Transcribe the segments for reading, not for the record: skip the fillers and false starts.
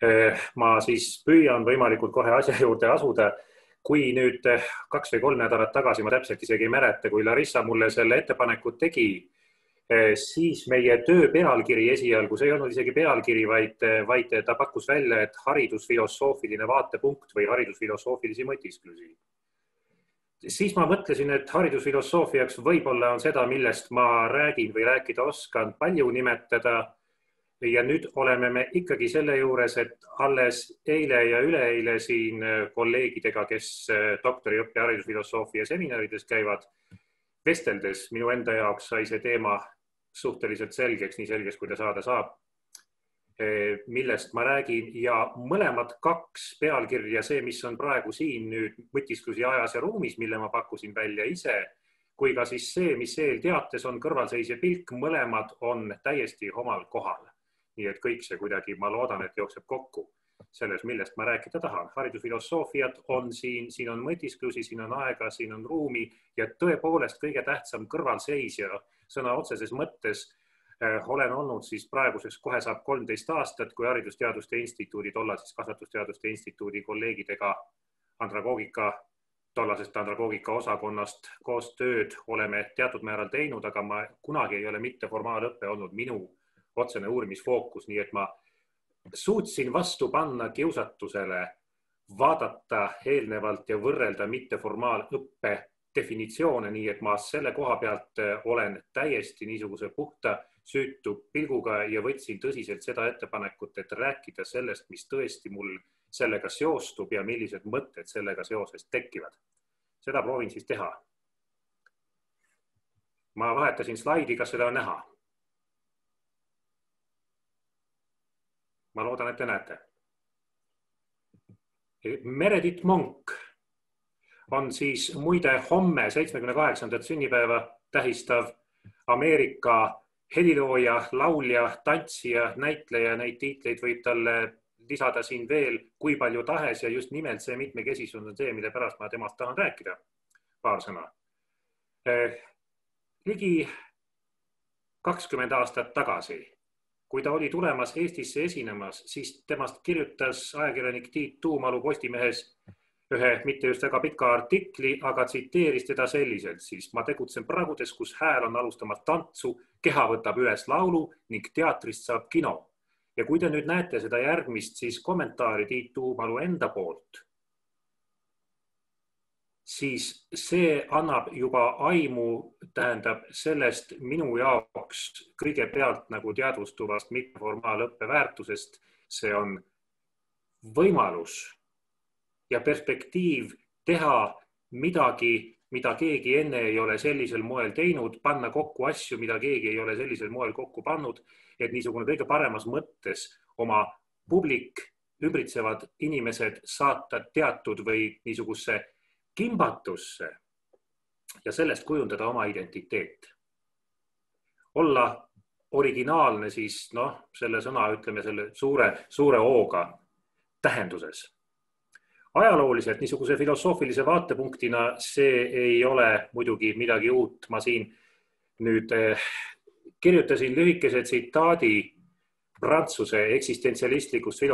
Ma siis püüan võimalikult kohe asja juurde asuda. Kui nüüd 2 või 3 nädalat tagasi, ma täpselt isegi ei mäleta, kui Larissa mulle selle ettepaneku tegi, siis meie töö pealkiri esialgu, see ei olnud isegi pealkiri, vaid ta pakkus välja, et haridusfilosoofiline vaatepunkt või haridusfilosoofilisi mõtisklusi. Siis ma mõtlesin, et haridusfilosoofiaks võib-olla on seda, millest ma räägin või rääkida oskan, palju nimetada. Ja nüüd oleme me ikkagi selle juures, et alles eile ja üleeile siin kolleegidega, kes doktoriõppe haridusfilosoofia seminarides käivad, vesteldes minu enda jaoks sai see teema suhteliselt selgeks, nii selgeks, kui ta saada saab, millest ma räägin. Ja mõlemad 2 pealkirja, see, mis on praegu siin nüüd mõtisklusi ajas ja ruumis, mille ma pakkusin välja ise, kui ka siis see, mis eelteates on kõrvalseisja pilk, mõlemad on täiesti omal kohal. Nii et kõik see kuidagi, ma loodan, et jookseb kokku selles, millest ma rääkida tahan. Haridusfilosoofiat on siin on mõtisklusi, siin on aega, siin on ruumi ja tõepoolest kõige tähtsam kõrvalseisja sõna otseses mõttes. Olen olnud siis praeguseks kohe saab 13 aastat, kui Haridusteaduste Instituudi, tollasest Kasvatusteaduste Instituudi kolleegidega tollasest andragoogika osakonnast koostööd oleme teatud määral teinud, aga ma kunagi ei ole mitte formaalõppe olnud minu otsene uurimisfookus, nii et ma suutsin vastu panna kiusatusele vaadata eelnevalt ja võrrelda mitteformaalõppe definitsioone, nii et ma selle koha pealt olen täiesti niisuguse puhta süütu pilguga ja võtsin tõsiselt seda ettepanekut, et rääkida sellest, mis tõesti mul sellega seostub ja millised mõtted sellega seoses tekivad. Seda proovin siis teha. Ma vahetasin slaidi, kas seda on näha? Ma loodan, et te näete. Meredith Monk on siis muide homme 78. sünnipäeva tähistav Ameerika helilooja, laulja, tantsija, näitleja. Neid tiitleid võib talle lisada siin veel kui palju tahes ja just nimelt see mitmekesisus on see, mille pärast ma temast tahan rääkida. Paar sõna. Ligi 20 aastat tagasi, kui ta oli tulemas Eestisse esinemas, siis temast kirjutas ajakirjanik Tiit Tuumalu Postimehes ühe mitte just väga pika artikli, aga tsiteeris teda selliselt siis: ma tegutsen pragudes, kus hääl on alustamas tantsu, keha võtab üles laulu ning teatrist saab kino. Ja kui te nüüd näete seda järgmist, siis kommentaari Tiit Tuumalu enda poolt, siis see annab juba aimu, tähendab sellest minu jaoks kõigepealt nagu teadvustuvast mitteformaalõppe väärtusest. See on võimalus ja perspektiiv teha midagi, mida keegi enne ei ole sellisel moel teinud, panna kokku asju, mida keegi ei ole sellisel moel kokku pannud, et niisugune kõige paremas mõttes oma publik, ümbritsevad inimesed saata teatud või niisugusse kimbatusse ja sellest kujundada oma identiteet. Olla originaalne siis, selle sõna, ütleme selle suure ooga tähenduses. Ajalooliselt niisuguse filosoofilise vaatepunktina see ei ole muidugi midagi uut. Ma siin nüüd kirjutasin lühikese tsitaadi Prantsuse eksistentsialistlikult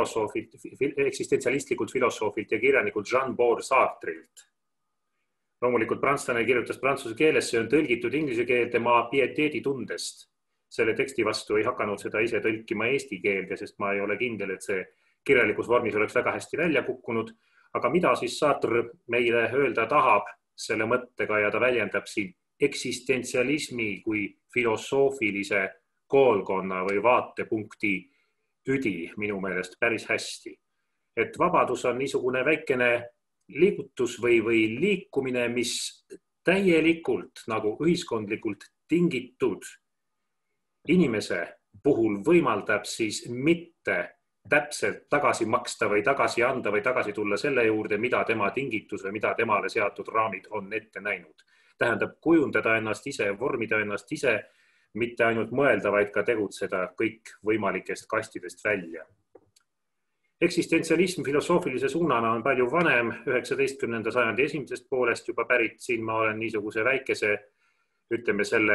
filosoofilt ja kirjanikult Jean-Paul Sartrilt. Loomulikult prantslane kirjutas prantsuse keeles, see on tõlgitud inglise keelde, ma pieteeditundest selle teksti vastu ei hakanud seda ise tõlkima eesti keelde, sest ma ei ole kindel, et see kirjalikus vormis oleks väga hästi välja kukkunud. Aga mida siis Sartre meile öelda tahab selle mõttega ja ta väljendab siin eksistentsialismi kui filosoofilise koolkonna või vaatepunkti üdi minu meelest päris hästi. Et vabadus on niisugune väikene liigutus või liikumine, mis täielikult nagu ühiskondlikult tingitud inimese puhul võimaldab siis mitte täpselt tagasi maksta või tagasi anda või tagasi tulla selle juurde, mida tema tingitus või mida temale seatud raamid on ette näinud. Tähendab kujundada ennast ise, vormida ennast ise, mitte ainult mõelda, vaid ka tegutseda kõik võimalikest kastidest välja. Eksistentsialism filosoofilise suunana on palju vanem, 19. sajandi esimesest poolest juba pärit. Siin ma olen niisuguse väikese, ütleme selle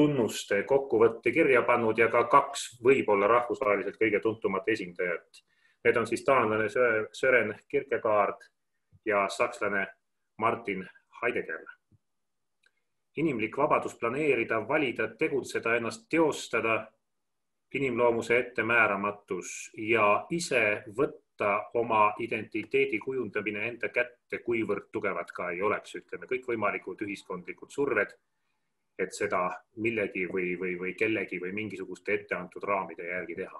põhitunnuste kokkuvõtte kirja pannud ja ka 2 võib-olla rahvusvaheliselt kõige tuntumat esindajat Need on siis taanlane Søren Kierkegaard ja sakslane Martin Heidegger. Inimlik vabadus planeerida, valida, tegutseda, ennast teostada, inimloomuse ettemääramatus ja ise võtta oma identiteedi kujundamine enda kätte, kuivõrd tugevad ka ei oleks, ütleme, kõikvõimalikud ühiskondlikud surved, et seda millegi või kellegi või mingisuguste etteantud raamide järgi teha.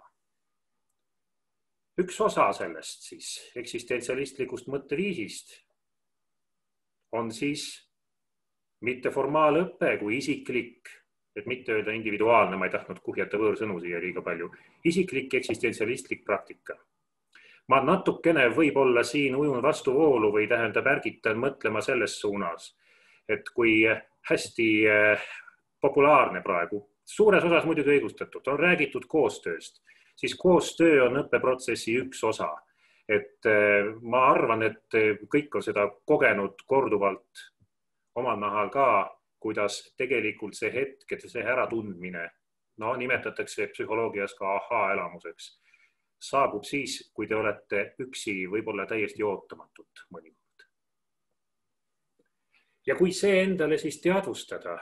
Üks osa sellest siis eksistentsialistlikust mõtteviisist on siis mitte formaalõpe kui isiklik, et mitte öelda individuaalne, ma ei tahtnud kuhjata võõrsõnu siia liiga palju, isiklik eksistentsialistlik praktika. Ma natukene võib-olla siin ujun vastuvoolu või tähendab ärgitan mõtlema selles suunas, et kui hästi populaarne praegu, suures osas muidugi õigustatud, on räägitud koostööst, siis koostöö on õppeprotsessi üks osa. Et ma arvan, et kõik on seda kogenud korduvalt omal nahal ka, kuidas tegelikult see hetk, et see äratundmine, nimetatakse psühholoogias ka aha-elamuseks, saabub siis, kui te olete üksi võib-olla täiesti ootamatult mõnikord. Ja kui see endale siis teadvustada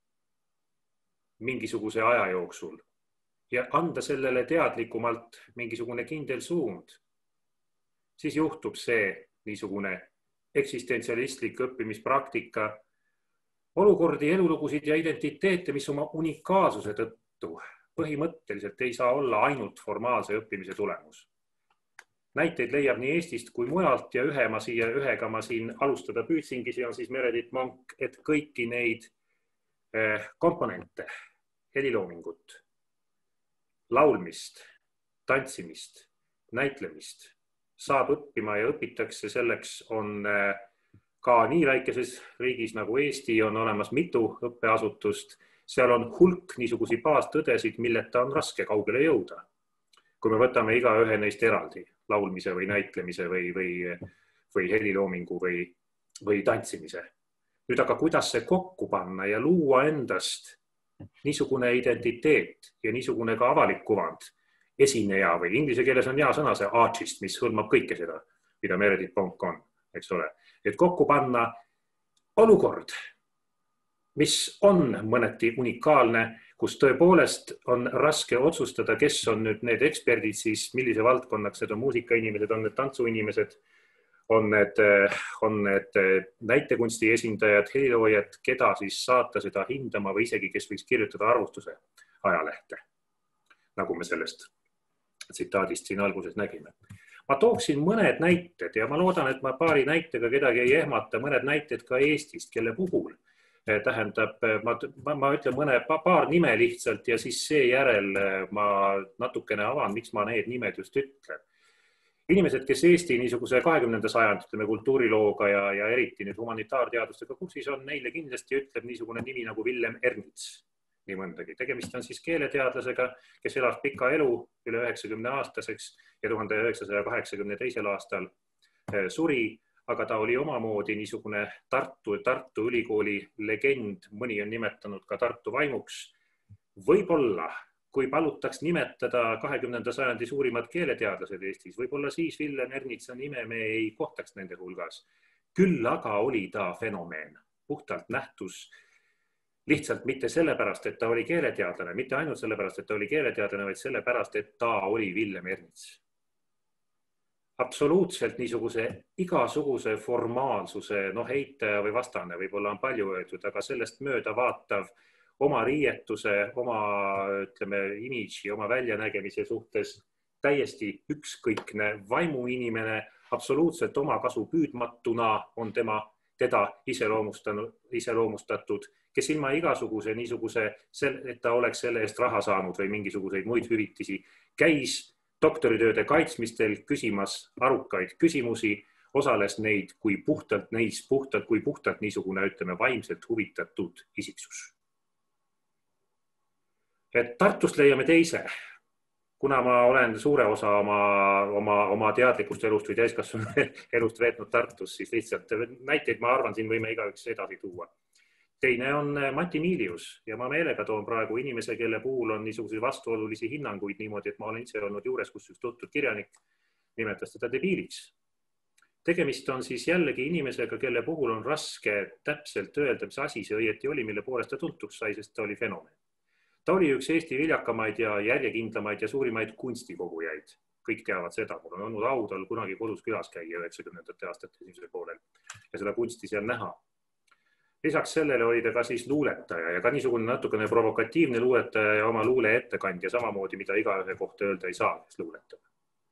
mingisuguse aja jooksul ja anda sellele teadlikumalt mingisugune kindel suund, siis juhtub see niisugune eksistentsialistlik õppimispraktika, olukordi, elulugusid ja identiteete, mis oma unikaalsuse tõttu põhimõtteliselt ei saa olla ainult formaalse õppimise tulemus. Näiteid leiab nii Eestist kui mujalt ja ühega ma siin alustada püüdsingi, see on siis Meredith Monk, et kõiki neid komponente, heliloomingut, laulmist, tantsimist, näitlemist saab õppima ja õpitakse, selleks on ka nii väikeses riigis nagu Eesti on olemas mitu õppeasutust, seal on hulk niisugusi baastõdesid, milleta on raske kaugele jõuda. Kui me võtame iga ühe neist eraldi, laulmise või näitlemise või heliloomingu või tantsimise. Nüüd aga kuidas see kokku panna ja luua endast niisugune identiteet ja niisugune ka avalik kuvand, esineja või inglise keeles on hea sõna see artist, mis hõlmab kõike seda, mida Meredith Monk on, eks ole. Et kokku panna olukord, mis on mõneti unikaalne, kus tõepoolest on raske otsustada, kes on nüüd need eksperdid, siis millise valdkonnaks need on muusikainimesed, on need tantsuinimesed, on need näitekunsti esindajad, heliloojad, keda siis saata seda hindama või isegi, kes võiks kirjutada arvustuse ajalehte, nagu me sellest tsitaadist siin alguses nägime. Ma tooksin mõned näited ja ma loodan, et ma paari näitega kedagi ei ehmata, mõned näited ka Eestist, kelle puhul tähendab, ma ütlen paar nime lihtsalt ja siis seejärel ma natukene avan, miks ma need nimed just ütlen. Inimesed, kes Eesti niisuguse 20. sajandi kultuurilooga ja eriti nüüd humanitaarteadustega kursis on, neile kindlasti ütleb niisugune nimi nagu Villem Ernits. Nii mõndagi. Tegemist on siis keeleteadlasega, kes elas pika elu üle 90-aastaseks ja 1982. aastal suri, aga ta oli omamoodi niisugune Tartu ülikooli legend, mõni on nimetanud ka Tartu vaimuks. Võib-olla, kui palutaks nimetada 20. sajandi suurimad keeleteadlased Eestis, võib-olla siis Villem Ernitsa nime me ei kohtaks nende hulgas. Küll aga oli ta fenomen, puhtalt nähtus, lihtsalt mitte sellepärast, et ta oli keeleteadlane, mitte ainult sellepärast, et ta oli keeleteadlane, vaid sellepärast, et ta oli Villem Ernits. Absoluutselt niisuguse igasuguse formaalsuse, heitaja või vastane võib-olla on palju öeldud, aga sellest mööda vaatav oma riietuse, oma imidži, oma väljanägemise suhtes täiesti ükskõikne vaimuinimene, absoluutselt oma kasu püüdmatuna on teda iseloomustatud, kes ilma igasuguse niisuguse, et ta oleks selle eest raha saanud või mingisuguseid muid hüvitisi, käis doktoritööde kaitsmistel küsimas arukaid küsimusi, osales neid kui puhtalt niisugune, ütleme, vaimselt huvitatud isiksus. Et Tartust leiame teise, kuna ma olen suure osa oma teadlikust elust või täiskasvanu elust veetnud Tartus, siis lihtsalt näiteid ma arvan, siin võime igaüks edasi tuua. Teine on Mati Miilius ja ma meelega toon praegu inimese, kelle puhul on niisuguseid vastuolulisi hinnanguid niimoodi, et ma olen ise olnud juures, kus üks tuntud kirjanik nimetas teda debiiliks. Tegemist on siis jällegi inimesega, kelle puhul on raske täpselt öelda, mis asi see õieti oli, mille poolest ta tuntuks sai, sest ta oli fenomen. Ta oli üks Eesti viljakamaid ja järjekindlamaid ja suurimaid kunstikogujaid. Kõik teavad seda, mul on olnud au tal kunagi kodus külas käia 90. aastate esimesel poolel ja seda kunsti seal näha. Lisaks sellele oli ta ka siis luuletaja ja ka niisugune natukene provokatiivne luuletaja ja oma luule ettekandja samamoodi, mida igaühe kohta öelda ei saa, kes luuletab.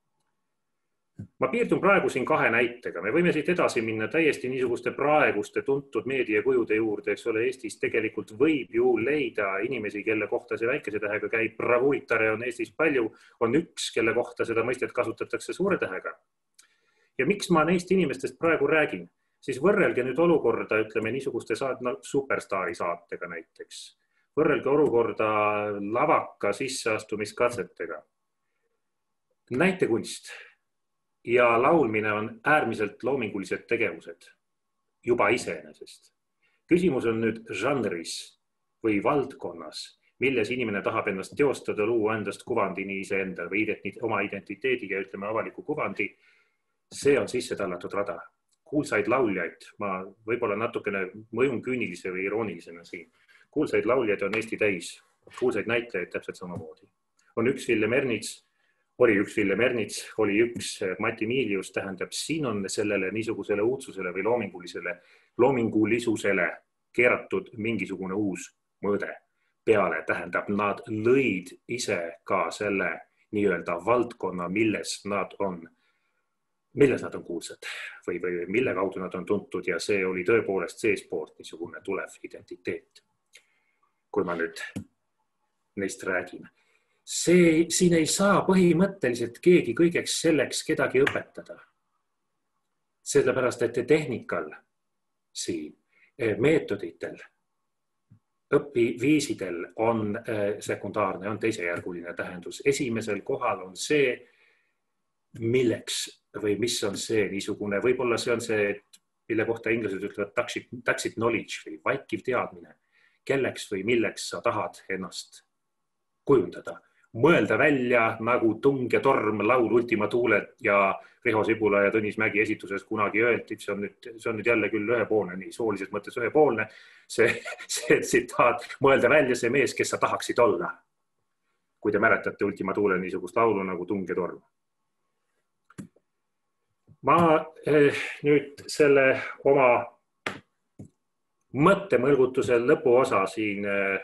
Ma piirdun praegu siin 2 näitega. Me võime siit edasi minna täiesti niisuguste praeguste tuntud meediakujude juurde, eks ole, Eestis tegelikult võib ju leida inimesi, kelle kohta see väikese tähega käib. Bravuuritare on Eestis palju, on üks, kelle kohta seda mõistet kasutatakse suure tähega. Ja miks ma neist inimestest praegu räägin? Siis võrrelge nüüd olukorda, ütleme niisuguste superstaari saatega näiteks. Võrrelge olukorda lavaka sisseastumiskatsetega. Näitekunst ja laulmine on äärmiselt loomingulised tegevused juba iseenesest. Küsimus on nüüd žanris või valdkonnas, milles inimene tahab ennast teostada, luua endast kuvandi nii iseendal või oma identiteediga, ütleme avaliku kuvandi. See on sisse tallatud rada. Kuulsaid lauljaid, ma võib-olla natukene mõjun küünilise või iroonilisena siin. Kuulsaid lauljaid on Eesti täis, kuulsaid näitlejaid täpselt samamoodi. On üks Villem Ernits, oli üks Mati Miilius, tähendab, siin on sellele niisugusele uudsusele või loomingulisusele keeratud mingisugune uus mõõde peale. Tähendab, nad lõid ise ka selle nii-öelda valdkonna, milles nad on kuulsad või mille kaudu nad on tuntud ja see oli tõepoolest seespoolt niisugune tulev identiteet. Kui ma nüüd neist räägin. Siin ei saa põhimõtteliselt keegi kõigeks selleks kedagi õpetada. Sellepärast, et tehnikal siin, meetoditel, õpiviisidel on sekundaarne, on teisejärguline tähendus. Esimesel kohal on see, milleks või mis on see niisugune, võib-olla see on see, mille kohta inglased ütlevad tacit knowledge või vaikiv teadmine, kelleks või milleks sa tahad ennast kujundada. Mõelda välja nagu Tung ja torm, laul Ultima Tuuled ja Riho Sibula ja Tõnis Mägi esituses kunagi öeldi, see on nüüd jälle küll ühepoolne, nii soolises mõttes ühepoolne, see tsitaat, mõelda välja see mees, kes sa tahaksid olla. Kui te mäletate Ultima Tuule niisugust laulu nagu Tung ja torm. Ma nüüd selle oma mõttemõlgutuse lõpuosa siin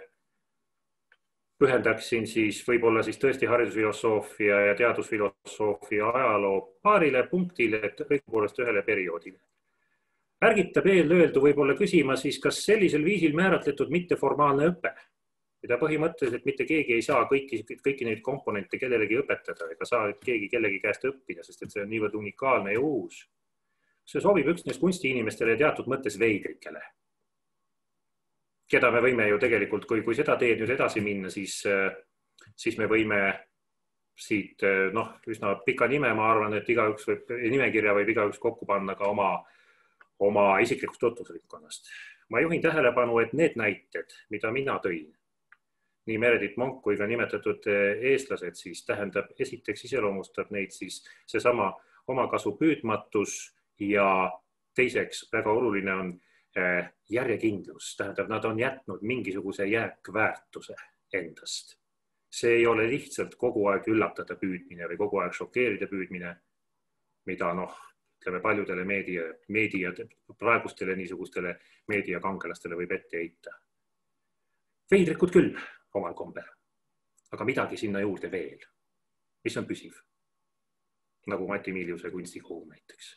pühendaksin siis võib-olla siis tõesti haridusfilosoofia ja teadusfilosoofia ajaloo paarile punktile, et õigupoolest ühele perioodile. Ärgitab eelöeldu võib-olla küsima siis, kas sellisel viisil määratletud mitteformaalne õpe, mida põhimõtteliselt mitte keegi ei saa kõiki neid komponente kellelegi õpetada ega saa keegi kellegi käest õppida, sest et see on niivõrd unikaalne ja uus. See sobib üksnes kunstiinimestele ja teatud mõttes veidrikele. Keda me võime ju tegelikult, kui seda teed nüüd edasi minna, siis me võime siit üsna pika nime, ma arvan, et nimekirja võib igaüks kokku panna ka oma isiklikust tutvusringkonnast. Ma juhin tähelepanu, et need näited, mida mina tõin, nii Meredith Monk kui ka nimetatud eestlased, siis tähendab, esiteks iseloomustab neid siis seesama omakasu püüdmatus ja teiseks väga oluline on järjekindlus, tähendab, nad on jätnud mingisuguse jääkväärtuse endast. See ei ole lihtsalt kogu aeg üllatada püüdmine või kogu aeg šokeerida püüdmine, mida ütleme paljudele praegustele niisugustele meediakangelastele võib ette heita. Veidrikud küll omal kombel, aga midagi sinna juurde veel, mis on püsiv, nagu Mati Miiliuse kunstikogu näiteks.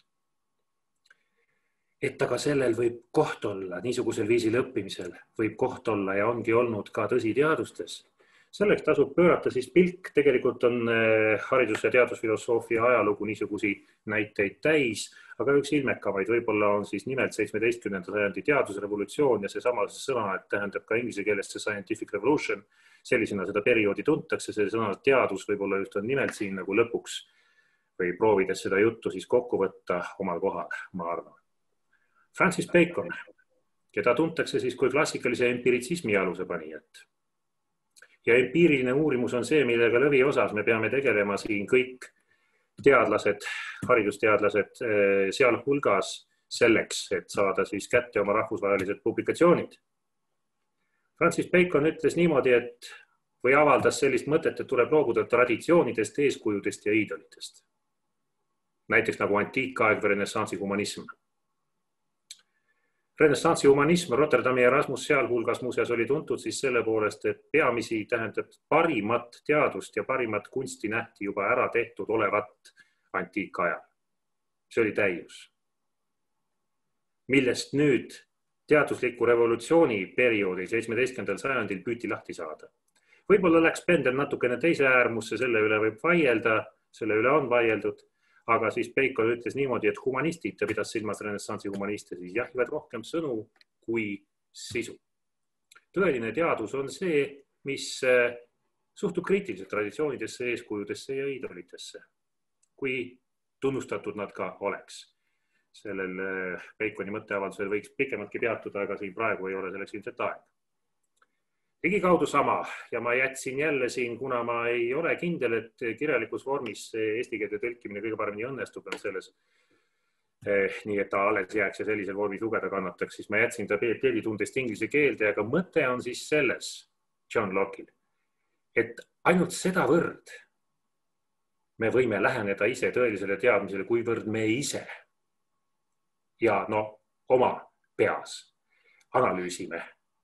Et aga sellel võib koht olla, niisugusel viisil õppimisel võib koht olla ja ongi olnud ka tõsi teadustes. Selleks tasub pöörata siis pilk, tegelikult on haridus- ja teadusfilosoofia ajalugu niisugusi näiteid täis, aga üks ilmekamaid võib-olla on siis nimelt 17. sajandi teadusrevolutsioon ja seesama sõna, et tähendab ka inglise keeles see scientific revolution, sellisena seda perioodi tuntakse, see sõna teadus võib-olla just on nimelt siin nagu lõpuks või proovides seda juttu siis kokku võtta omal kohal, ma arvan. Francis Bacon, keda tuntakse siis kui klassikalise empiritsismi aluse panijat. Ja empiiriline uurimus on see, millega lõviosas me peame tegelema siin kõik teadlased, haridusteadlased sealhulgas selleks, et saada siis kätte oma rahvusvahelised publikatsioonid. Francis Bacon ütles niimoodi, et või avaldas sellist mõtet, et tuleb loobuda traditsioonidest, eeskujudest ja iidolitest. Näiteks nagu antiikaeg või renessansi humanism. Renessansi humanism Rotterdami Erasmus sealhulgas muuseas oli tuntud siis selle poolest, et peamisi tähendab parimat teadust ja parimat kunsti nähti juba ära tehtud olevat antiikajal. See oli täius. Millest nüüd teadusliku revolutsiooni perioodi 17. sajandil püüti lahti saada. Võib-olla läks pendel natukene teise äärmusse, selle üle võib vaielda, selle üle on vaieldud, aga siis Bacon ütles niimoodi, et humanistid, ta pidas silmas renessansi humaniste, siis jahivad rohkem sõnu kui sisu. Tõeline teadus on see, mis suhtub kriitiliselt traditsioonidesse, eeskujudesse ja iidolitesse, kui tunnustatud nad ka oleks. Sellel Baconi mõtteavaldusel võiks pikematki peatuda, aga siin praegu ei ole selleks ilmselt aeg. Ligikaudu sama ja ma jätsin jälle siin, kuna ma ei ole kindel, et kirjalikus vormis eesti keelde tõlkimine kõige paremini õnnestub selles, nii et ta alles jääks ja sellisel vormis lugeda kannataks, siis ma jätsin ta pelitundest inglise keelde, aga mõte on siis selles, John Locke'il, et ainult sedavõrd me võime läheneda ise tõelisele teadmisele, kuivõrd me ise ja oma peas analüüsime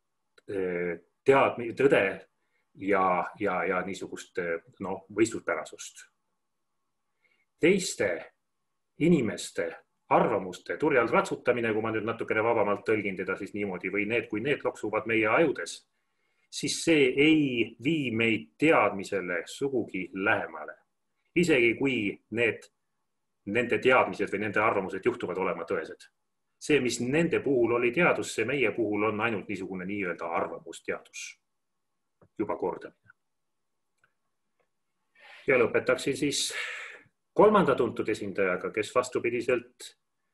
tõde ja niisugust võistluspärasust. Teiste inimeste arvamuste turjal ratsutamine, kui ma nüüd natukene vabamalt tõlgin teda siis niimoodi, või kui need loksuvad meie ajudes, siis see ei vii meid teadmisele sugugi lähemale. Isegi kui nende teadmised või nende arvamused juhtuvad olema tõesed. See, mis nende puhul oli teadus, see meie puhul on ainult niisugune nii-öelda arvamusteadus. Juba kordamine. Ja lõpetaksin siis kolmanda tuntud esindajaga, kes vastupidiselt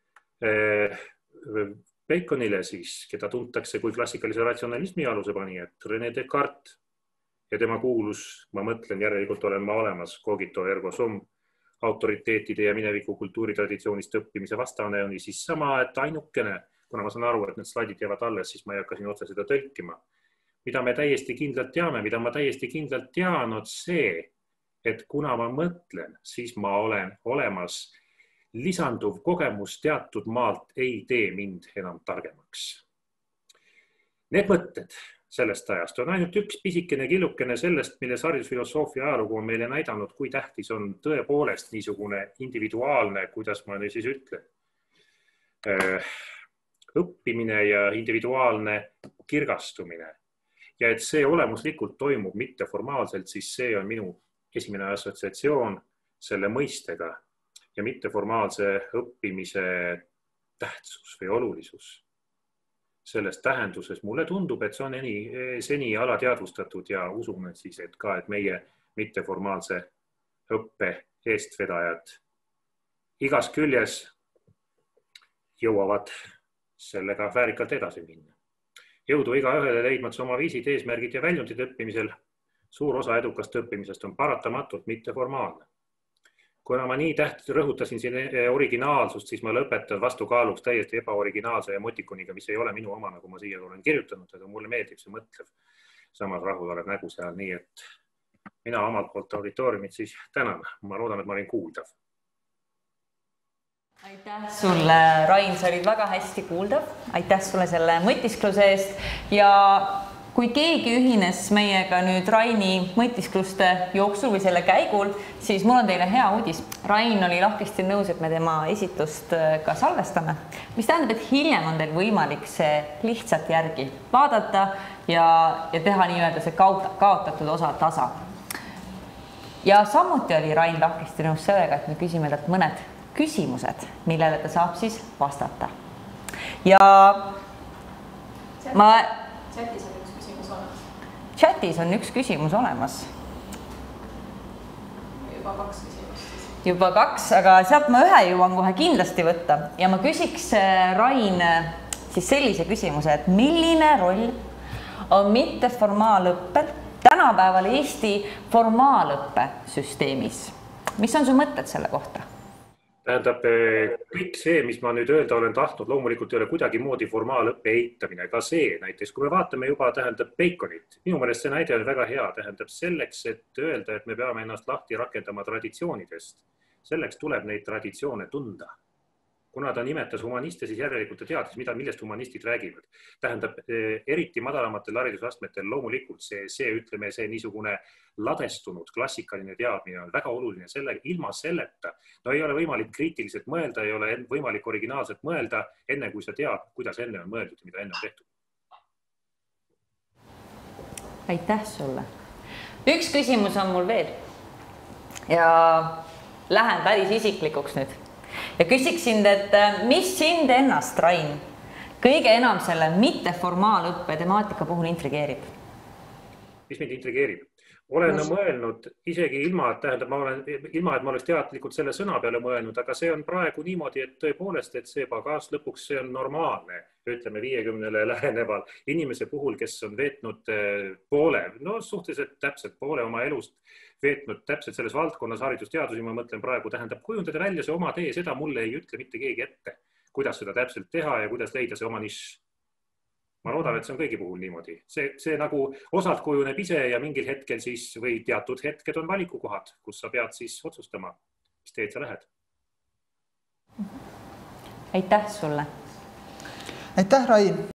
Baconile siis, keda tuntakse kui klassikalise ratsionalismi aluse panijat, René Descartes ja tema kuulus, ma mõtlen, järelikult olen ma olemas, cogito ergo sum, autoriteetide ja mineviku kultuuritraditsioonist õppimise vastane on siis sama, et ainukene, kuna ma saan aru, et need slaidid jäävad alles, siis ma ei hakka siin otse seda tõlkima. Mida me täiesti kindlalt teame, mida ma täiesti kindlalt tean, on see, et kuna ma mõtlen, siis ma olen olemas, lisanduv kogemus teatud maalt ei tee mind enam targemaks. Need mõtted sellest ajast on ainult üks pisikene killukene sellest, milles haridusfilosoofia ajalugu on meile näidanud, kui tähtis on tõepoolest niisugune individuaalne, kuidas ma nüüd siis ütlen, õppimine ja individuaalne kirgastumine. Ja et see olemuslikult toimub mitteformaalselt, siis see on minu esimene assotsiatsioon selle mõistega ja mitteformaalse õppimise tähtsus või olulisus. Selles tähenduses mulle tundub, et see on seni alateadvustatud ja usume siis, et ka, et meie mitteformaalse õppe eestvedajad igas küljes jõuavad sellega väärikalt edasi minna. Jõudu iga ühele leidmaks oma viisid, eesmärgid ja väljundid õppimisel. Suur osa edukast õppimisest on paratamatult mitteformaalne. Kuna ma nii rõhutasin siin originaalsust, siis ma lõpetan vastukaaluks täiesti ebaoriginaalse ja motikuniga, mis ei ole minu oma, nagu ma siia olen kirjutanud, aga mulle meeldib see mõtlev. Samas rahul olev nägu seal, nii et mina omalt poolt auditooriumit siis tänan. Ma loodan, et ma olin kuuldav. Aitäh sulle, Rain, sa olid väga hästi kuuldav. Aitäh sulle selle mõtiskluse eest ja kui keegi ühines meiega nüüd Raini mõtiskluste jooksul või selle käigul, siis mul on teile hea uudis. Rain oli lahkesti nõus, et me tema esitust ka salvestame, mis tähendab, et hiljem on teil võimalik see lihtsalt järgi vaadata ja teha nii-öelda see kaotatud osa tasa. Ja samuti oli Rain lahkesti nõus sellega, et me küsime talt mõned küsimused, millele ta saab siis vastata. Ja ma... Chatis on üks küsimus olemas. Juba 2 küsimust. Juba 2, aga sealt ma ühe jõuan kohe kindlasti võtta. Ja ma küsiks Rain siis sellise küsimuse, et milline roll on mitteformaalõppel tänapäeval Eesti formaalõppe süsteemis? mis on su mõtted selle kohta? Tähendab, kõik see, mis ma nüüd öelda olen tahtnud, loomulikult ei ole kuidagi moodi formaalõppe eitamine. Ka see näiteks, kui me vaatame juba, tähendab Baconit. Minu meelest see näide on väga hea. Tähendab selleks, et öelda, et me peame ennast lahti rakendama traditsioonidest. Selleks tuleb neid traditsioone tunda. Kuna ta nimetas humaniste, siis järelikult ta teadis, millest humanistid räägivad. Tähendab, eriti madalamatel haridusastmetel loomulikult see niisugune ladestunud klassikaline teadmine on väga oluline. Ilma selleta ei ole võimalik kriitiliselt mõelda, ei ole võimalik originaalselt mõelda, enne kui sa tead, kuidas enne on mõeldud ja mida enne on tehtud. Aitäh sulle. Üks küsimus on mul veel ja lähen päris isiklikuks nüüd. Ja küsiksin, et mis sind ennast, Rain, kõige enam selle mitteformaalõppe temaatika puhul intrigeerib? Mis mind intrigeerib? Olen mõelnud isegi ilma, et ma oleks teadlikult selle sõna peale mõelnud, aga see on praegu niimoodi, et tõepoolest, et see pagaas lõpuks see on normaalne, ütleme 50-le läheneval inimese puhul, kes on veetnud suhteliselt täpselt poole oma elust veetnud täpselt selles valdkonnas haridusteadusi, ma mõtlen praegu, tähendab kujundada välja see oma tee, seda mulle ei ütle mitte keegi ette, kuidas seda täpselt teha ja kuidas leida see oma nišš. Ma loodan, et see on kõigi puhul niimoodi. See nagu osalt kujuneb ise ja mingil hetkel siis või teatud hetked on valikukohad, kus sa pead siis otsustama, mis teed sa lähed. Aitäh sulle. Aitäh, Rain.